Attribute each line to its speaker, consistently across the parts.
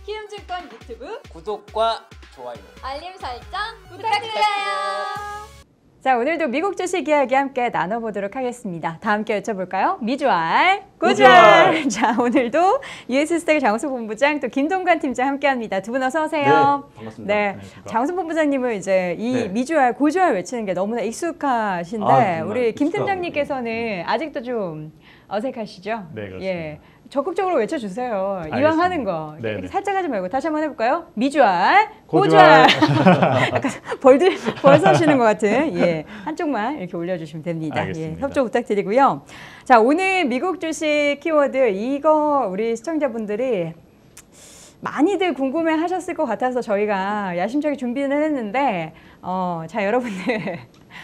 Speaker 1: 키움증권 유튜브
Speaker 2: 구독과 좋아요,
Speaker 1: 알림 설정 부탁드려요.
Speaker 3: 자, 오늘도 미국 주식 이야기 함께 나눠보도록 하겠습니다. 다 함께 여쭤볼까요? 미주알, 고주알. 자, 오늘도 US스탁의 장우수 본부장 또 김동관 팀장 함께합니다. 두 분 어서 오세요.
Speaker 4: 네, 반갑습니다.
Speaker 3: 네,
Speaker 4: 안녕하십니까.
Speaker 3: 장우수 본부장님은 이제 이
Speaker 4: 네.
Speaker 3: 미주알, 고주알 외치는 게 너무나 익숙하신데
Speaker 4: 정말
Speaker 3: 우리 김
Speaker 4: 익숙하고,
Speaker 3: 팀장님께서는 아직도 좀 어색하시죠?
Speaker 4: 네, 그렇습니다.
Speaker 3: 예. 적극적으로 외쳐주세요. 이왕
Speaker 4: 알겠습니다.
Speaker 3: 하는 거.
Speaker 4: 네네.
Speaker 3: 살짝 하지 말고 다시 한번 해볼까요? 미주알,
Speaker 4: 고주알.
Speaker 3: 고주알. 약간 벌 서시는 것 같은. 예. 한쪽만 이렇게 올려주시면 됩니다. 예.
Speaker 4: 알겠습니다.
Speaker 3: 협조 부탁드리고요. 자, 오늘 미국 주식 키워드 이거 우리 시청자분들이 많이들 궁금해 하셨을 것 같아서 저희가 야심차게 준비는 했는데, 자, 여러분들.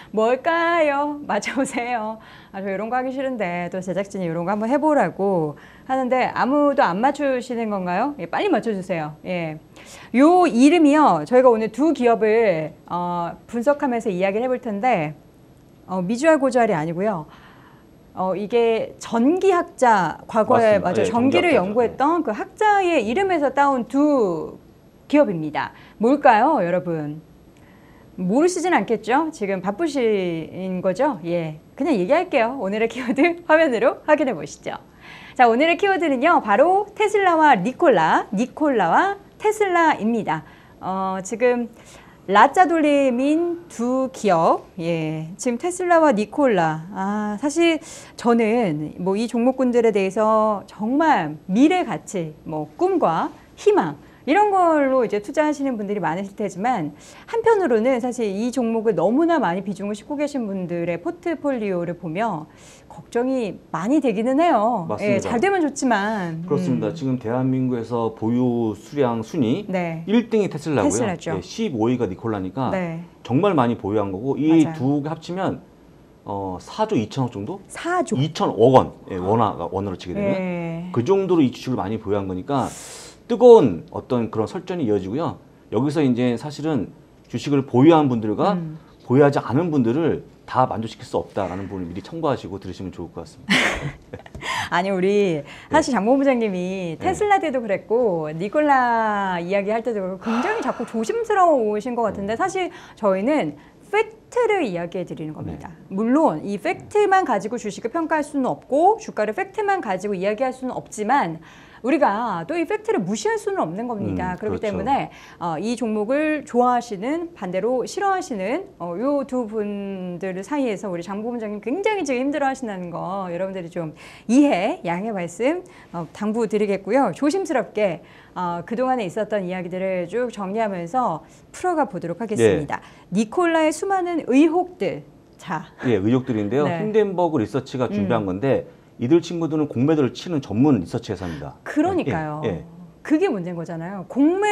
Speaker 3: 뭘까요? 맞춰보세요. 저 이런 거 하기 싫은데 또 제작진이 이런 거 한번 해보라고 하는데 아무도 안 맞추시는 건가요? 예, 빨리 맞춰주세요. 예. 요 이름이요. 저희가 오늘 두 기업을 분석하면서 이야기를 해볼 텐데 미주알 고주알이 아니고요. 이게 전기학자 과거에
Speaker 4: 맞습니다.
Speaker 3: 맞아
Speaker 4: 예,
Speaker 3: 전기를
Speaker 4: 전기학자죠.
Speaker 3: 연구했던 그 학자의 이름에서 따온 두 기업입니다. 뭘까요, 여러분? 모르시진 않겠죠? 지금 바쁘신 거죠? 예, 그냥 얘기할게요. 오늘의 키워드 화면으로 확인해 보시죠. 자, 오늘의 키워드는요, 바로 테슬라와 니콜라와 테슬라입니다. 지금 라자 돌림인 두 기업, 예, 지금 테슬라와 니콜라. 사실 저는 뭐 이 종목군들에 대해서 정말 미래 가치, 뭐 꿈과 희망 이런 걸로 이제 투자하시는 분들이 많으실 테지만 한편으로는 사실 이 종목을 너무나 많이 비중을 싣고 계신 분들의 포트폴리오를 보면 걱정이 많이 되기는 해요.
Speaker 4: 맞습니다.
Speaker 3: 예, 잘 되면 좋지만.
Speaker 4: 그렇습니다. 지금 대한민국에서 보유 수량 순위
Speaker 3: 네.
Speaker 4: 1등이 테슬라고요.
Speaker 3: 테슬라죠.
Speaker 4: 네, 15위가 니콜라니까
Speaker 3: 네.
Speaker 4: 정말 많이 보유한 거고 이
Speaker 3: 맞아요.
Speaker 4: 두 개 합치면 4조 2천억 정도?
Speaker 3: 4조.
Speaker 4: 2천억 원, 예, 원으로 치게 되면
Speaker 3: 예.
Speaker 4: 그 정도로 이 주식을 많이 보유한 거니까 뜨거운 어떤 그런 설전이 이어지고요. 여기서 이제 사실은 주식을 보유한 분들과 보유하지 않은 분들을 다 만족시킬 수 없다라는 부분을 미리 참고하시고 들으시면 좋을 것 같습니다.
Speaker 3: 아니 우리 사실 장모 부장님이 테슬라 때도 그랬고 니콜라 이야기할 때도 그렇고 굉장히 자꾸 조심스러우신 것 같은데 사실 저희는 팩트를 이야기해 드리는 겁니다. 물론 이 팩트만 가지고 주식을 평가할 수는 없고 주가를 팩트만 가지고 이야기할 수는 없지만 우리가 또 이 팩트를 무시할 수는 없는 겁니다. 그렇기
Speaker 4: 그렇죠.
Speaker 3: 때문에 이 종목을 좋아하시는 반대로 싫어하시는 요 두 분들 사이에서 우리 장 부부장님 굉장히 지금 힘들어하시는 거 여러분들이 좀 이해, 양해 말씀 당부드리겠고요. 조심스럽게 그동안에 있었던 이야기들을 쭉 정리하면서 풀어가 보도록 하겠습니다. 니콜라의 수많은 의혹들. 자,
Speaker 4: 예, 의혹들인데요.
Speaker 3: 네.
Speaker 4: 힌덴버그 리서치가 준비한 건데 이들 친구들은 공매도를 치는 전문 리서치 회사입니다.
Speaker 3: 그러니까요.
Speaker 4: 예, 예.
Speaker 3: 그게 문제인 거잖아요.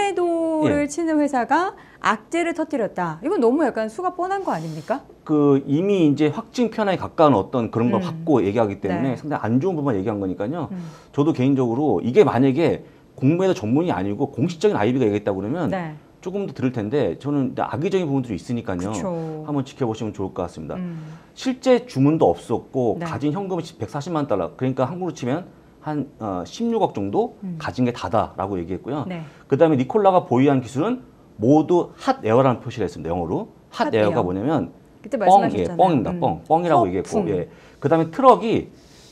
Speaker 3: 공매도를
Speaker 4: 예.
Speaker 3: 치는 회사가 악재를 터뜨렸다. 이건 너무 약간 수가 뻔한 거 아닙니까?
Speaker 4: 그 이미 이제 확증 편향에 가까운 어떤 그런 걸 갖고 얘기하기 때문에
Speaker 3: 네.
Speaker 4: 상당히 안 좋은 부분만 얘기한 거니까요. 저도 개인적으로 이게 만약에 공매도 전문이 아니고 공식적인 IB가 얘기했다고 그러면
Speaker 3: 네.
Speaker 4: 조금 더 들을 텐데 저는 악의적인 부분들이 있으니까요.
Speaker 3: 그쵸.
Speaker 4: 한번 지켜보시면 좋을 것 같습니다. 실제 주문도 없었고
Speaker 3: 네.
Speaker 4: 가진 현금이 140만 달러, 그러니까 한국으로 치면 한 16억 정도 가진 게 다다라고 얘기했고요.
Speaker 3: 네.
Speaker 4: 그다음에 니콜라가 보유한 기술은 모두 핫에어라는 표시를 했습니다. 영어로. 핫에어가
Speaker 3: 핫에어.
Speaker 4: 뭐냐면
Speaker 3: 그때
Speaker 4: 뻥,
Speaker 3: 말씀하셨잖아요.
Speaker 4: 예, 뻥입니다. 뻥이라고 얘기했고,
Speaker 3: 허풍.
Speaker 4: 예. 그다음에 트럭이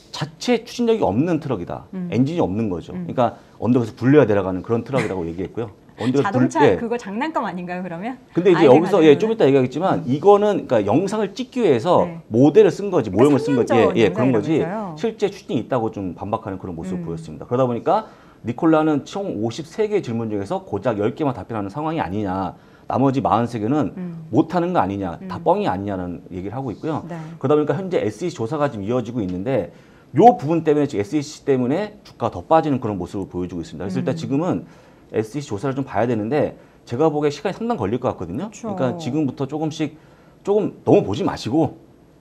Speaker 4: 자체 추진력이 없는 트럭이다. 엔진이 없는 거죠. 그러니까 언덕에서 굴려야 내려가는 그런 트럭이라고 얘기했고요. 언덕에서
Speaker 3: 자동차
Speaker 4: 예.
Speaker 3: 그거 장난감 아닌가요, 그러면?
Speaker 4: 근데 이제
Speaker 3: 아이들
Speaker 4: 여기서
Speaker 3: 가지고는?
Speaker 4: 좀 이따 얘기하겠지만 이거는 그러니까 영상을 찍기 위해서
Speaker 3: 네.
Speaker 4: 모델을 쓴 거지, 모형을 쓴
Speaker 3: 3년
Speaker 4: 거지,
Speaker 3: 전
Speaker 4: 그런 거지.
Speaker 3: 영상이라면서요?
Speaker 4: 실제 추진이 있다고 좀 반박하는 그런 모습을 보였습니다. 그러다 보니까 니콜라는 총 53개의 질문 중에서 고작 10개만 답변하는 상황이 아니냐. 나머지 43개는 못하는 거 아니냐, 다 뻥이 아니냐는 얘기를 하고 있고요.
Speaker 3: 네.
Speaker 4: 그러다 보니까 현재 SEC 조사가 지금 이어지고 있는데 요 부분 때문에 지금 SEC 때문에 주가가 더 빠지는 그런 모습을 보여주고 있습니다. 그래서 일단 지금은 SEC 조사를 좀 봐야 되는데 제가 보기에 시간이 상당히 걸릴 것 같거든요.
Speaker 3: 그쵸.
Speaker 4: 그러니까 지금부터 조금 너무 보지 마시고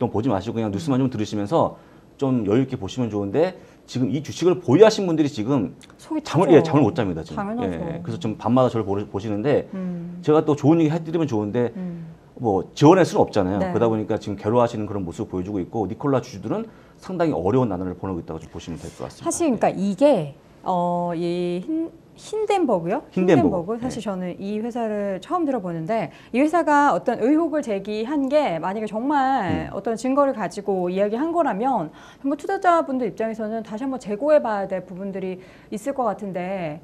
Speaker 4: 그냥 뉴스만 좀 들으시면서 좀 여유 있게 보시면 좋은데 지금 이 주식을 보유하신 분들이 지금
Speaker 3: 속이
Speaker 4: 잠을
Speaker 3: 타죠.
Speaker 4: 잠을 못 잡니다. 지금.
Speaker 3: 당연하죠.
Speaker 4: 그래서 좀 밤마다 저를 보시는데 제가 또 좋은 얘기 해드리면 좋은데 뭐 지원할 수는 없잖아요.
Speaker 3: 네.
Speaker 4: 그러다 보니까 지금 괴로워하시는 그런 모습을 보여주고 있고 니콜라 주주들은 상당히 어려운 나날을 보내고 있다고 좀 보시면 될 것 같습니다.
Speaker 3: 사실 그러니까 이게 이 힌덴버그요?
Speaker 4: 힌덴버그.
Speaker 3: 사실 저는 이 회사를 처음 들어보는데 이 회사가 어떤 의혹을 제기한 게 만약에 정말 어떤 증거를 가지고 이야기한 거라면 정말 투자자분들 입장에서는 다시 한번 재고해 봐야 될 부분들이 있을 것 같은데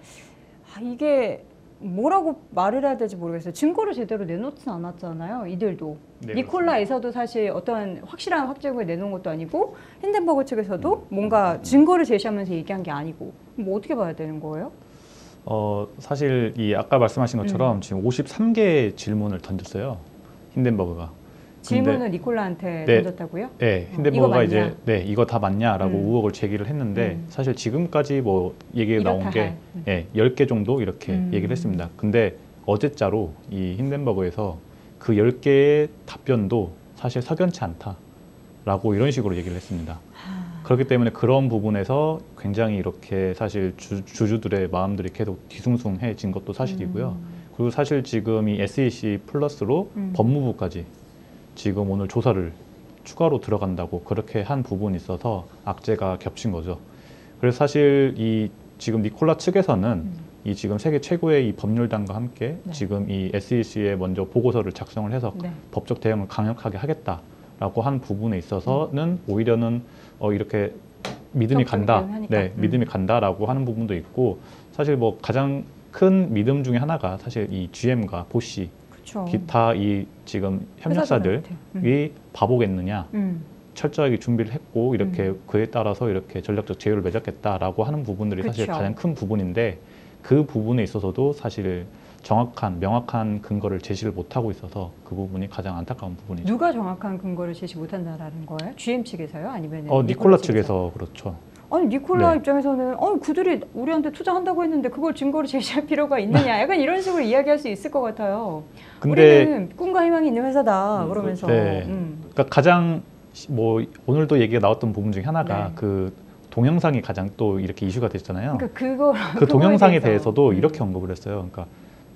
Speaker 3: 이게 뭐라고 말을 해야 될지 모르겠어요. 증거를 제대로 내놓진 않았잖아요. 이들도.
Speaker 2: 네,
Speaker 3: 니콜라에서도 사실 어떤 확실한 확정을 내놓은 것도 아니고 힌덴버그 측에서도 뭔가 증거를 제시하면서 얘기한 게 아니고 뭐 어떻게 봐야 되는 거예요?
Speaker 2: 사실 이 아까 말씀하신 것처럼 지금 53개의 질문을 던졌어요. 힌덴버그가.
Speaker 3: 질문을 니콜라한테
Speaker 2: 네.
Speaker 3: 던졌다고요?
Speaker 2: 네,
Speaker 3: 이거
Speaker 2: 힌덴버그가
Speaker 3: 맞냐?
Speaker 2: 이제 이거 다 맞냐라고 의혹을 제기를 했는데 사실 지금까지 뭐 얘기가 나온 게 10개 정도 이렇게 얘기를 했습니다. 근데 어제자로 이 힌덴버그에서 그 10개의 답변도 사실 석연치 않다라고 이런 식으로 얘기를 했습니다. 그렇기 때문에 그런 부분에서 굉장히 이렇게 사실 주주들의 마음들이 계속 뒤숭숭해진 것도 사실이고요. 그리고 사실 지금 이 SEC 플러스로 법무부까지 지금 오늘 조사를 추가로 들어간다고 그렇게 한 부분이 있어서 악재가 겹친 거죠. 그래서 사실 이 지금 니콜라 측에서는 이 지금 세계 최고의 이 법률단과 함께 지금 이 SEC에 먼저 보고서를 작성을 해서 법적 대응을 강력하게 하겠다라고 한 부분에 있어서는 오히려는 이렇게 믿음이 간다, 믿음이 간다라고 하는 부분도 있고 사실 뭐 가장 큰 믿음 중에 하나가 사실 이 GM과 보시
Speaker 3: 그쵸.
Speaker 2: 기타 이 지금 협력사들이 바보겠느냐 철저하게 준비를 했고 이렇게 그에 따라서 이렇게 전략적 제휴를 맺었겠다라고 하는 부분들이 사실
Speaker 3: 그쵸.
Speaker 2: 가장 큰 부분인데 그 부분에 있어서도 사실 정확한 명확한 근거를 제시를 못하고 있어서 그 부분이 가장 안타까운 부분이죠.
Speaker 3: 누가 정확한 근거를 제시 못한다라는 거예요? GM 측에서요? 아니면
Speaker 2: 니콜라 측에서 그렇죠.
Speaker 3: 아니 니콜라 입장에서는 그들이 우리한테 투자한다고 했는데 그걸 증거로 제시할 필요가 있느냐 약간 이런 식으로 이야기할 수 있을 것 같아요.
Speaker 2: 근데
Speaker 3: 우리는 꿈과 희망이 있는 회사다 그러면서
Speaker 2: 그러니까 가장 뭐 오늘도 얘기가 나왔던 부분 중에 하나가 그 동영상이 가장 또 이렇게 이슈가 됐잖아요.
Speaker 3: 그러니까
Speaker 2: 그 동영상에 대해서도 이렇게 언급을 했어요. 그러니까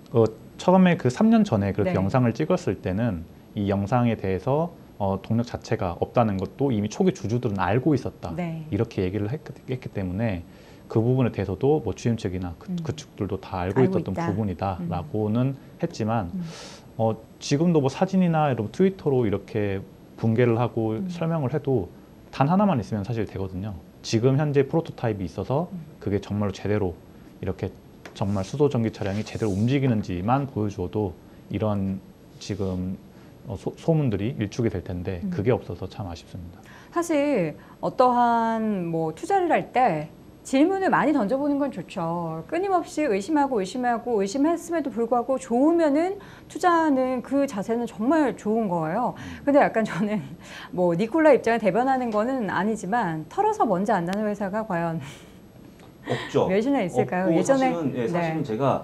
Speaker 2: 처음에 그 3년 전에 그렇게 영상을 찍었을 때는 이 영상에 대해서 동력 자체가 없다는 것도 이미 초기 주주들은 알고 있었다. 이렇게 얘기를 했기 때문에 그 부분에 대해서도 뭐 GM 측이나 그 측들도 다 알고 있었던 부분이다라고는 했지만 지금도 뭐 사진이나 이런 트위터로 이렇게 붕괴를 하고 설명을 해도 단 하나만 있으면 사실 되거든요. 지금 현재 프로토타입이 있어서 그게 정말로 제대로 이렇게 정말 수소 전기 차량이 제대로 움직이는지만 보여주어도 이런 지금 소문들이 일축이 될 텐데 그게 없어서 참 아쉽습니다.
Speaker 3: 사실 어떠한 뭐 투자를 할 때 질문을 많이 던져보는 건 좋죠. 끊임없이 의심하고 의심했음에도 불구하고 좋으면은 투자하는 그 자세는 정말 좋은 거예요. 근데 약간 저는 뭐 니콜라 입장을 대변하는 거는 아니지만 털어서 먼지 안 나는 회사가 과연
Speaker 4: 없죠.
Speaker 3: 몇이나 있을까요?
Speaker 4: 없고
Speaker 3: 예전에
Speaker 4: 사실은 제가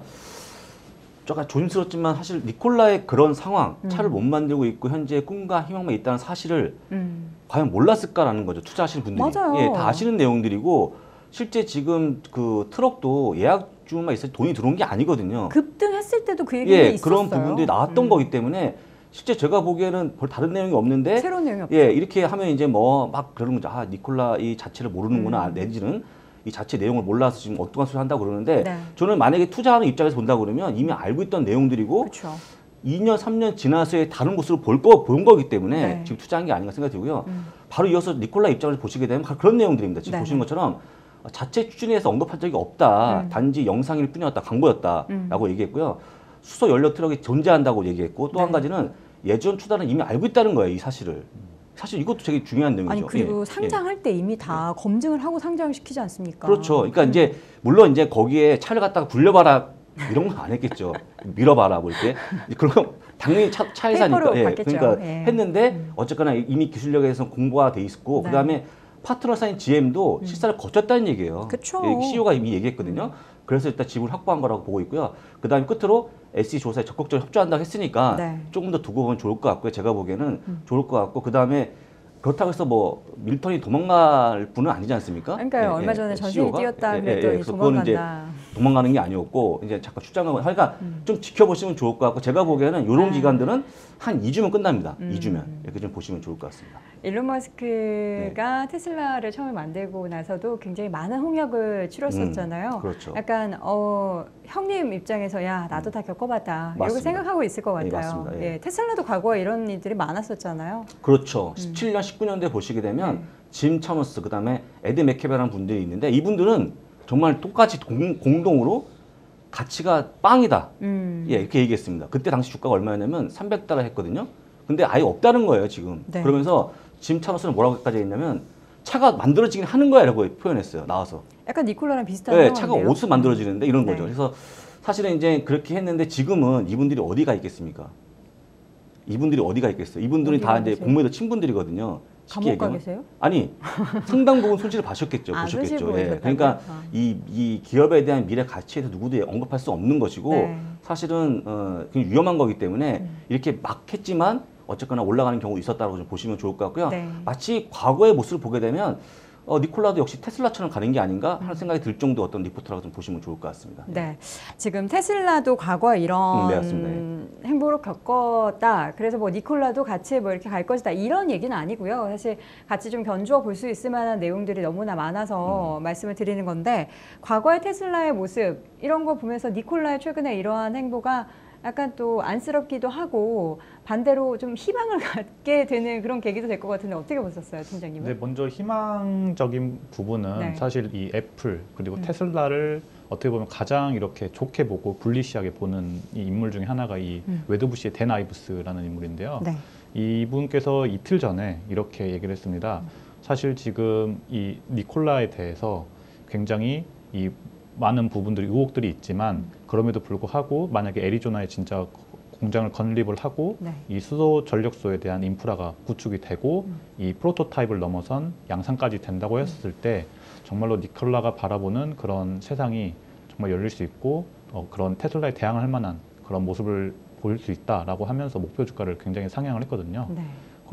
Speaker 4: 조금 조심스럽지만 사실 니콜라의 그런 상황, 차를 못 만들고 있고 현재 꿈과 희망만 있다는 사실을 과연 몰랐을까라는 거죠. 투자하시는 분들이.
Speaker 3: 맞아요.
Speaker 4: 다 아시는 내용들이고 실제 지금 그 트럭도 예약주만 있어서 돈이 들어온 게 아니거든요.
Speaker 3: 급등했을 때도 그 얘기가 있었어요.
Speaker 4: 그런 부분들이 나왔던 거기 때문에 실제 제가 보기에는 별 다른 내용이 없는데
Speaker 3: 새로운 내용이 없죠.
Speaker 4: 이렇게 하면 이제 뭐 막 그러는 거죠. 니콜라 이 자체를 모르는구나. 내지는 이 자체 내용을 몰라서 지금 엉뚱한 소리 한다고 그러는데 저는 만약에 투자하는 입장에서 본다 그러면 이미 알고 있던 내용들이고
Speaker 3: 그쵸.
Speaker 4: 2년, 3년 지나서의 다른 모습을 본 거기 때문에 지금 투자한 게 아닌가 생각이 들고요. 바로 이어서 니콜라 입장을 보시게 되면 그런 내용들입니다. 지금 보시는 것처럼 자체 추진에서 언급한 적이 없다. 단지 영상일 뿐이었다. 광고였다. 라고 얘기했고요. 수소 연료 트럭이 존재한다고 얘기했고 또 한 가지는 예전 투자는 이미 알고 있다는 거예요. 이 사실을. 사실 이것도 되게 중요한 내용이죠.
Speaker 3: 아니 그리고 상장할 때 이미 다 검증을 하고 상장을 시키지 않습니까?
Speaker 4: 그렇죠. 그러니까 이제 물론 이제 거기에 차를 갖다가 굴려봐라 이런 건 안 했겠죠. 밀어봐라 뭐 이렇게. 그럼 당연히 차 회사니까. 그러니까 했는데 어쨌거나 이미 기술력에서 공부가 돼 있었고 그다음에 파트너사인 GM도 실사를 거쳤다는 얘기예요. CEO가 이미 얘기했거든요. 그래서 일단 지분을 확보한 거라고 보고 있고요. 그다음에 끝으로 SE 조사에 적극적으로 협조한다고 했으니까 조금 더 두고 보면 좋을 것 같고요. 제가 보기에는 좋을 것 같고 그다음에 그렇다고 해서 뭐 밀턴이 도망갈 분은 아니지 않습니까?
Speaker 3: 그러니까 얼마 전에 전신이
Speaker 4: CEO가?
Speaker 3: 뛰었다 그랬더니
Speaker 4: 그래서 그거는 이제
Speaker 3: 도망간다.
Speaker 4: 도망가는 게 아니었고 이제 잠깐 출장하고 그러니까 좀 지켜보시면 좋을 것 같고 제가 보기에는 이런 기간들은 한 2주면 끝납니다. 2주면 이렇게 좀 보시면 좋을 것 같습니다.
Speaker 3: 일론 머스크가 테슬라를 처음에 만들고 나서도 굉장히 많은 홍역을 치렀었잖아요.
Speaker 4: 그렇죠.
Speaker 3: 약간 형님 입장에서 야 나도 다 겪어봤다 이렇게
Speaker 4: 맞습니다.
Speaker 3: 생각하고 있을 것
Speaker 4: 예,
Speaker 3: 같아요.
Speaker 4: 맞습니다. 예.
Speaker 3: 예, 테슬라도 과거에 이런 일들이 많았었잖아요.
Speaker 4: 그렇죠. 17년, 19년대 보시게 되면 짐 차머스 그다음에 에드 맥케베라는 분들이 있는데 이분들은 정말 똑같이 공동으로 가치가 빵이다. 예, 이렇게 얘기했습니다. 그때 당시 주가가 얼마였냐면 $300 했거든요. 근데 아예 없다는 거예요, 지금.
Speaker 3: 네.
Speaker 4: 그러면서 짐 차머스는 뭐라고까지 했냐면 차가 만들어지긴 하는 거야 라고 표현했어요. 나와서.
Speaker 3: 약간 니콜라랑 비슷한
Speaker 4: 네,
Speaker 3: 상황인데요.
Speaker 4: 차가 옷을 만들어지는데 이런
Speaker 3: 네.
Speaker 4: 거죠. 그래서 사실은 이제 그렇게 했는데 지금은 이분들이 어디가 있겠습니까? 이분들이 어디가 있겠어요? 이분들이
Speaker 3: 어디가
Speaker 4: 다 이제
Speaker 3: 계세요?
Speaker 4: 공무원들 친분들이거든요. 쉽게
Speaker 3: 감옥 가
Speaker 4: 얘기하면.
Speaker 3: 계세요?
Speaker 4: 아니 상당 부분 손실을 보셨겠죠.
Speaker 3: 손실
Speaker 4: 보셨겠죠.
Speaker 3: 보셨다고요?
Speaker 4: 그러니까
Speaker 3: 아.
Speaker 4: 이 기업에 대한 미래 가치에 대해서 누구도 언급할 수 없는 것이고
Speaker 3: 네.
Speaker 4: 사실은 굉장히 위험한 거기 때문에 이렇게 막 했지만 어쨌거나 올라가는 경우 있었다고 좀 보시면 좋을 것 같고요.
Speaker 3: 네.
Speaker 4: 마치 과거의 모습을 보게 되면 니콜라도 역시 테슬라처럼 가는 게 아닌가 하는 생각이 들 정도 어떤 리포트라고 좀 보시면 좋을 것 같습니다.
Speaker 3: 네, 지금 테슬라도 과거에 이런
Speaker 4: 네, 맞습니다.
Speaker 3: 행보를 겪었다. 그래서 뭐 니콜라도 같이 뭐 이렇게 갈 것이다. 이런 얘기는 아니고요. 사실 같이 좀 견주어 볼 수 있을 만한 내용들이 너무나 많아서 말씀을 드리는 건데 과거의 테슬라의 모습 이런 거 보면서 니콜라의 최근에 이러한 행보가 약간 또 안쓰럽기도 하고 반대로 좀 희망을 갖게 되는 그런 계기도 될 것 같은데 어떻게 보셨어요, 팀장님은?
Speaker 2: 근데 먼저 희망적인 부분은
Speaker 3: 네.
Speaker 2: 사실 이 애플 그리고 테슬라를 어떻게 보면 가장 이렇게 좋게 보고 불리시하게 보는 이 인물 중에 하나가 이 웨드부시의 댄 아이브스라는 인물인데요.
Speaker 3: 네.
Speaker 2: 이분께서 이틀 전에 이렇게 얘기를 했습니다. 사실 지금 이 니콜라에 대해서 굉장히 이 많은 부분들이 의혹들이 있지만 그럼에도 불구하고 만약에 애리조나에 진짜 공장을 건립을 하고
Speaker 3: 네.
Speaker 2: 이 수소 전력소에 대한 인프라가 구축이 되고 이 프로토타입을 넘어선 양산까지 된다고 했을 때 정말로 니콜라가 바라보는 그런 세상이 정말 열릴 수 있고 그런 테슬라에 대항을 할 만한 그런 모습을 보일 수 있다라고 하면서 목표 주가를 굉장히 상향을 했거든요.
Speaker 3: 네.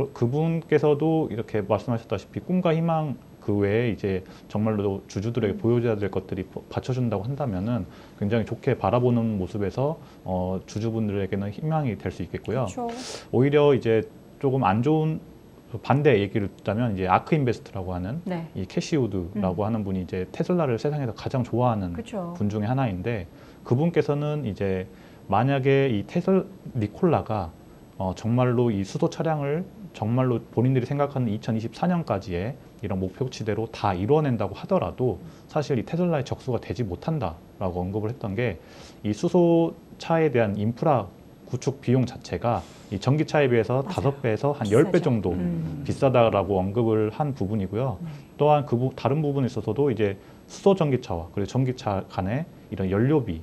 Speaker 2: 그분께서도 이렇게 말씀하셨다시피 꿈과 희망 그 외에 이제 정말로 주주들에게 보여줘야 될 것들이 받쳐준다고 한다면은 굉장히 좋게 바라보는 모습에서 주주분들에게는 희망이 될 수 있겠고요.
Speaker 3: 그렇죠.
Speaker 2: 오히려 이제 조금 안 좋은 반대 얘기를 듣자면 이제 아크 인베스트라고 하는
Speaker 3: 네.
Speaker 2: 이 캐시우드라고 하는 분이 이제 테슬라를 세상에서 가장 좋아하는
Speaker 3: 그렇죠.
Speaker 2: 분 중에 하나인데 그분께서는 이제 만약에 이 니콜라가 정말로 이 수소 차량을 정말로 본인들이 생각하는 2024년까지의 이런 목표치대로 다 이루어낸다고 하더라도 사실 이 테슬라의 적수가 되지 못한다라고 언급을 했던 게 이 수소차에 대한 인프라 구축 비용 자체가 이 전기차에 비해서 5배에서 한 10배 정도 비싸다라고 언급을 한 부분이고요. 또한 다른 부분에 있어서도 이제 수소 전기차와 그리고 전기차 간의 이런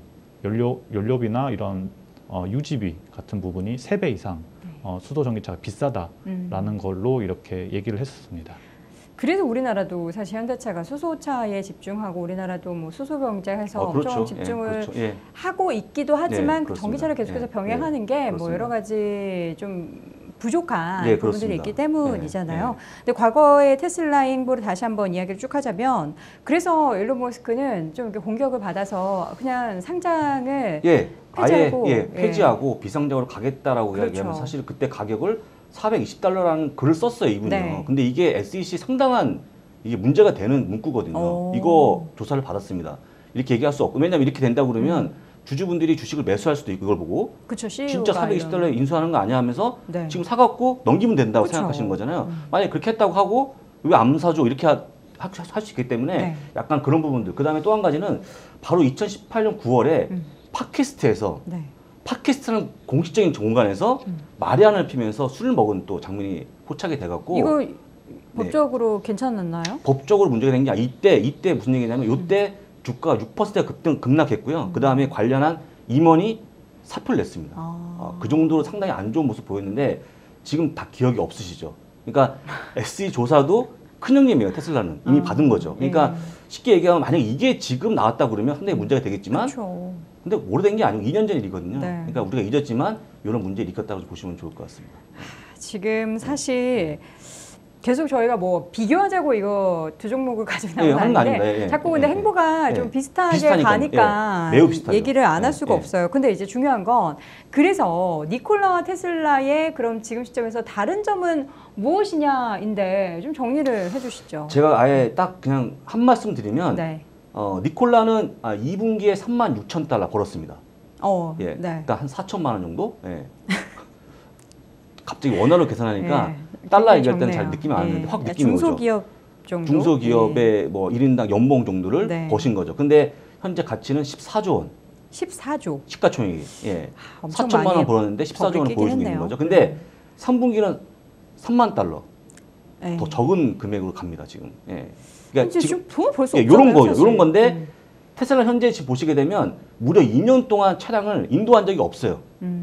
Speaker 2: 연료비나 이런 유지비 같은 부분이 3배 이상 수소 전기차가 비싸다라는 걸로 이렇게 얘기를 했었습니다.
Speaker 3: 그래서 우리나라도 사실 현대차가 수소차에 집중하고 우리나라도 뭐 수소 경제해서
Speaker 4: 그렇죠.
Speaker 3: 엄청 집중을
Speaker 4: 그렇죠. 예.
Speaker 3: 하고 있기도 하지만 그
Speaker 4: 그렇습니다.
Speaker 3: 전기차를 계속해서
Speaker 4: 예,
Speaker 3: 병행하는 게 뭐
Speaker 4: 그렇습니다.
Speaker 3: 여러 가지 좀 부족한
Speaker 4: 네,
Speaker 3: 부분들이
Speaker 4: 그렇습니다.
Speaker 3: 있기 때문이잖아요.
Speaker 4: 예,
Speaker 3: 근데 과거의 테슬라의 행보를 다시 한번 이야기를 쭉 하자면 그래서 일론 머스크는 좀 이렇게 공격을 받아서 그냥 상장을
Speaker 4: 예,
Speaker 3: 폐지하고,
Speaker 4: 아예 폐지하고 비상적으로 가겠다라고
Speaker 3: 그렇죠.
Speaker 4: 이야기하면 사실 그때 가격을 $420라는 글을 썼어요, 이분이요.
Speaker 3: 네.
Speaker 4: 근데 이게 SEC 상당한 이게 문제가 되는 문구거든요.
Speaker 3: 오.
Speaker 4: 이거 조사를 받았습니다. 이렇게 얘기할 수 없고 왜냐하면 이렇게 된다고 그러면 주주분들이 주식을 매수할 수도 있고 이걸 보고
Speaker 3: 그쵸,
Speaker 4: 진짜
Speaker 3: CEO가
Speaker 4: $420에 인수하는 거 아니야 하면서
Speaker 3: 네.
Speaker 4: 지금 사갖고 넘기면 된다고
Speaker 3: 그쵸.
Speaker 4: 생각하시는 거잖아요. 만약에 그렇게 했다고 하고 왜 안 사줘 이렇게 할 수 있기 때문에
Speaker 3: 네.
Speaker 4: 약간 그런 부분들. 그다음에 또 한 가지는 바로 2018년 9월에 팟캐스트에서
Speaker 3: 네.
Speaker 4: 팟캐스트라는 공식적인 공간에서 마리안을 피면서 술을 먹은 또 장면이 포착이 돼갖고
Speaker 3: 이거 법적으로 괜찮았나요?
Speaker 4: 법적으로 문제가 된 게 아니라 이때 무슨 얘기냐면 이때 주가가 6%가 급락했고요. 그 다음에 관련한 임원이 사표를 냈습니다. 그 정도로 상당히 안 좋은 모습 보였는데 지금 다 기억이 없으시죠. 그러니까 SE 조사도 큰형님이에요. 테슬라는 이미 받은 거죠. 그러니까 쉽게 얘기하면 만약 이게 지금 나왔다 그러면 상당히 문제가 되겠지만
Speaker 3: 그렇죠.
Speaker 4: 근데 오래된 게 아니고 2년 전 일이거든요.
Speaker 3: 네.
Speaker 4: 그러니까 우리가 잊었지만 이런 문제를 일으켰다고 보시면 좋을 것 같습니다.
Speaker 3: 지금 사실 계속 저희가 뭐 비교하자고 이거 두 종목을 가지고
Speaker 4: 예,
Speaker 3: 나오는
Speaker 4: 하는 거
Speaker 3: 아닌데
Speaker 4: 아닙니다. 예,
Speaker 3: 자꾸
Speaker 4: 예,
Speaker 3: 근데
Speaker 4: 예,
Speaker 3: 행보가
Speaker 4: 예.
Speaker 3: 좀 비슷하게
Speaker 4: 비슷하니까요.
Speaker 3: 가니까
Speaker 4: 예, 매우 비슷하죠.
Speaker 3: 얘기를 안 할
Speaker 4: 예,
Speaker 3: 수가
Speaker 4: 예.
Speaker 3: 없어요. 근데 이제 중요한 건 그래서 니콜라와 테슬라의 그럼 지금 시점에서 다른 점은 무엇이냐인데 좀 정리를 해주시죠.
Speaker 4: 제가 아예 딱 그냥 한 말씀 드리면
Speaker 3: 네.
Speaker 4: 니콜라는 2분기에 36,000달러 벌었습니다. 예,
Speaker 3: 네.
Speaker 4: 그러니까 한 4천만 원 정도. 예. 갑자기 원화로 계산하니까
Speaker 3: 예,
Speaker 4: 달러
Speaker 3: 굉장히
Speaker 4: 얘기할 때는
Speaker 3: 적네요.
Speaker 4: 잘 느낌이 안 오는데
Speaker 3: 예.
Speaker 4: 확 느낌이 오죠.
Speaker 3: 중소기업 정도.
Speaker 4: 중소기업의 뭐 1인당 연봉 정도를
Speaker 3: 네.
Speaker 4: 버신 거죠. 근데 현재 가치는 14조 원.
Speaker 3: 14조.
Speaker 4: 시가총액이. 예.
Speaker 3: 엄청
Speaker 4: 4천만
Speaker 3: 많이
Speaker 4: 원 벌었는데 14조 원을
Speaker 3: 버블 끼긴
Speaker 4: 보여주고 있는
Speaker 3: 했네요.
Speaker 4: 거죠. 근데 3분기는 3만 달러.
Speaker 3: 예.
Speaker 4: 더 적은 금액으로 갑니다, 지금. 예. 그러니까
Speaker 3: 현재
Speaker 4: 지금
Speaker 3: 돈 벌써
Speaker 4: 요런
Speaker 3: 없잖아요,
Speaker 4: 거예요.
Speaker 3: 사실.
Speaker 4: 요런 건데 테슬라 현재 지금 보시게 되면 무려 2년 동안 차량을 인도한 적이 없어요.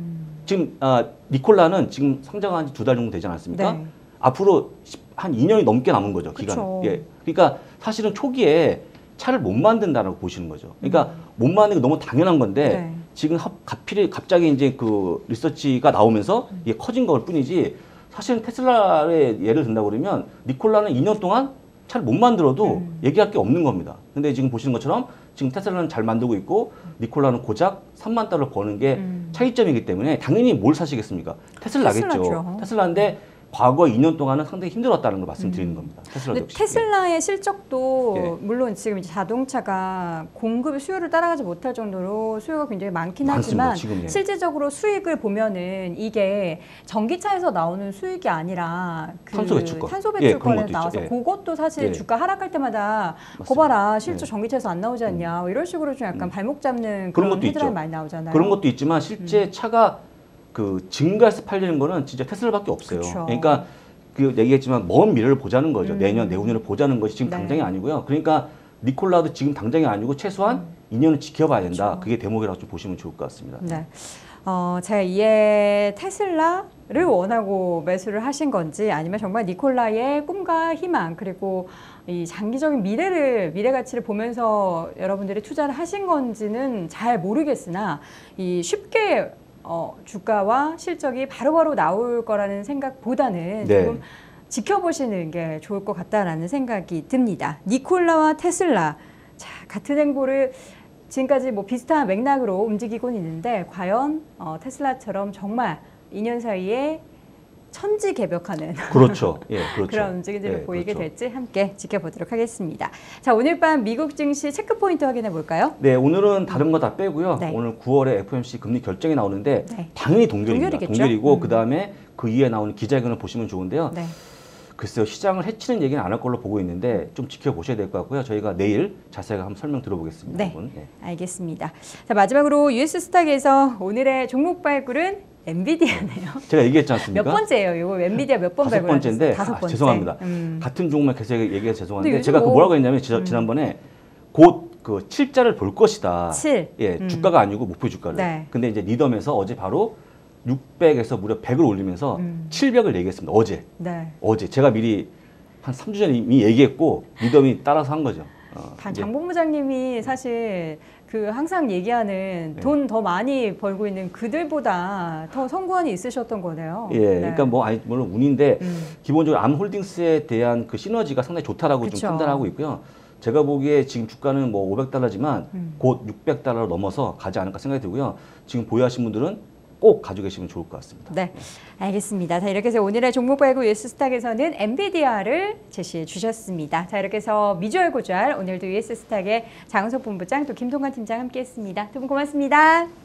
Speaker 4: 지금 니콜라는 지금 상장한 지 2달 정도 되지 않았습니까?
Speaker 3: 네.
Speaker 4: 앞으로 한 2년이 넘게 남은 거죠, 기간.
Speaker 3: 그쵸.
Speaker 4: 예. 그러니까 사실은 초기에 차를 못 만든다라고 보시는 거죠. 그러니까 못 만드는 게 너무 당연한 건데
Speaker 3: 네.
Speaker 4: 지금 갑자기 이제 그 리서치가 나오면서 이게 커진 걸 뿐이지 사실은 테슬라의 예를 든다고 그러면 니콜라는 2년 동안 차를 못 만들어도 얘기할 게 없는 겁니다. 근데 지금 보시는 것처럼 지금 테슬라는 잘 만들고 있고 니콜라는 고작 3만 달러 버는 게 차이점이기 때문에 당연히 뭘 사시겠습니까? 테슬라겠죠.
Speaker 3: 테슬라죠.
Speaker 4: 테슬라인데 과거 2년 동안은 상당히 힘들었다는 걸 말씀드리는 겁니다. 테슬라
Speaker 3: 근데
Speaker 4: 역시.
Speaker 3: 테슬라의 실적도
Speaker 4: 예.
Speaker 3: 물론 지금 이제 자동차가 공급 수요를 따라가지 못할 정도로 수요가 굉장히 많긴
Speaker 4: 많습니다,
Speaker 3: 하지만
Speaker 4: 지금, 예.
Speaker 3: 실질적으로 수익을 보면은 이게 전기차에서 나오는 수익이 아니라 그
Speaker 4: 탄소 배출권.
Speaker 3: 탄소
Speaker 4: 예, 그런
Speaker 3: 배출권에
Speaker 4: 것도
Speaker 3: 나와서
Speaker 4: 있죠. 예.
Speaker 3: 그것도 사실
Speaker 4: 예.
Speaker 3: 주가 하락할 때마다
Speaker 4: 맞습니다.
Speaker 3: 거봐라 실제
Speaker 4: 예.
Speaker 3: 전기차에서 안 나오지 않냐 뭐 이런 식으로 좀 약간 발목 잡는
Speaker 4: 그런
Speaker 3: 그런
Speaker 4: 것도
Speaker 3: 헤드라인
Speaker 4: 있죠.
Speaker 3: 많이 나오잖아요.
Speaker 4: 그런 것도 있지만 실제 차가 그 증가해서 팔리는 거는 진짜 테슬라밖에 없어요.
Speaker 3: 그쵸.
Speaker 4: 그러니까 그 얘기했지만 먼 미래를 보자는 거죠. 내년, 내후년을 보자는 것이 지금
Speaker 3: 네.
Speaker 4: 당장이 아니고요. 그러니까 니콜라도 지금 당장이 아니고 최소한 2년은 지켜봐야 된다. 그게 대목이라고 좀 보시면 좋을 것 같습니다.
Speaker 3: 네. 제가 이에 테슬라를 원하고 매수를 하신 건지 아니면 정말 니콜라의 꿈과 희망 그리고 이 장기적인 미래 가치를 보면서 여러분들이 투자를 하신 건지는 잘 모르겠으나 이 쉽게 주가와 실적이 바로바로 나올 거라는 생각보다는
Speaker 4: 네.
Speaker 3: 조금 지켜보시는 게 좋을 것 같다라는 생각이 듭니다. 니콜라와 테슬라 자, 같은 행보를 지금까지 뭐 비슷한 맥락으로 움직이곤 있는데 과연 테슬라처럼 정말 2년 사이에 천지개벽하는
Speaker 4: 그렇죠. 예, 그렇죠.
Speaker 3: 그런 움직임들을
Speaker 4: 예,
Speaker 3: 보이게
Speaker 4: 그렇죠.
Speaker 3: 될지 함께 지켜보도록 하겠습니다. 자, 오늘 밤 미국 증시 체크포인트 확인해 볼까요?
Speaker 4: 네, 오늘은 다른 거 다 빼고요.
Speaker 3: 네.
Speaker 4: 오늘 9월에 FOMC 금리 결정이 나오는데
Speaker 3: 네.
Speaker 4: 당연히 동결입니다.
Speaker 3: 동결이겠죠.
Speaker 4: 동결이고 그다음에 그 이후에 나오는 기자회견을 보시면 좋은데요.
Speaker 3: 네.
Speaker 4: 글쎄요, 시장을 해치는 얘기는 안 할 걸로 보고 있는데 좀 지켜보셔야 될 것 같고요. 저희가 내일 자세하게 한번 설명 들어보겠습니다.
Speaker 3: 네.
Speaker 4: 여러분. 네.
Speaker 3: 알겠습니다. 자, 마지막으로 US 스탁에서 오늘의 종목 발굴은 엔비디아네요.
Speaker 4: 제가 얘기했지 않습니까?
Speaker 3: 몇 번째예요? 이거 엔비디아 몇 번
Speaker 4: 다섯
Speaker 3: 발굴하셨어요?
Speaker 4: 번째인데
Speaker 3: 다섯 번째.
Speaker 4: 죄송합니다.
Speaker 3: 음.
Speaker 4: 같은 종목만 계속 얘기해서 죄송한데
Speaker 3: 근데
Speaker 4: 제가
Speaker 3: 요즘
Speaker 4: 그
Speaker 3: 뭐-
Speaker 4: 뭐라고 했냐면 지난번에 곧 그 7자를 볼 것이다.
Speaker 3: 7.
Speaker 4: 예, 주가가 아니고 목표 주가를.
Speaker 3: 네.
Speaker 4: 근데 이제 리덤에서 어제 바로 600에서 무려 100을 올리면서 700을 얘기했습니다.
Speaker 3: 네.
Speaker 4: 어제 제가 미리 한 3주 전에 이미 얘기했고 리덤이 따라서 한 거죠. 이제
Speaker 3: 장 본부장님이 사실 그 항상 얘기하는
Speaker 4: 네.
Speaker 3: 돈 더 많이 벌고 있는 그들보다 더 선구안이 있으셨던 거네요.
Speaker 4: 예,
Speaker 3: 네.
Speaker 4: 그러니까 뭐 아니 물론 운인데
Speaker 3: 음.
Speaker 4: 기본적으로 암홀딩스에 대한 그 시너지가 상당히 좋다라고
Speaker 3: 그쵸.
Speaker 4: 좀 판단하고 있고요. 제가 보기에 지금 주가는 뭐 500달러지만
Speaker 3: 음.
Speaker 4: 곧 600달러로 넘어서 가지 않을까 생각이 들고요. 지금 보유하신 분들은 꼭 가지고 계시면 좋을 것 같습니다.
Speaker 3: 네, 알겠습니다. 자, 이렇게 해서 오늘의 종목 발굴 US 스탁에서는 엔비디아를 제시해 주셨습니다. 자, 이렇게 해서 미주얼 고주알 오늘도 US 스탁의 장은석 본부장 또 김동관 팀장 함께했습니다. 두 분 고맙습니다.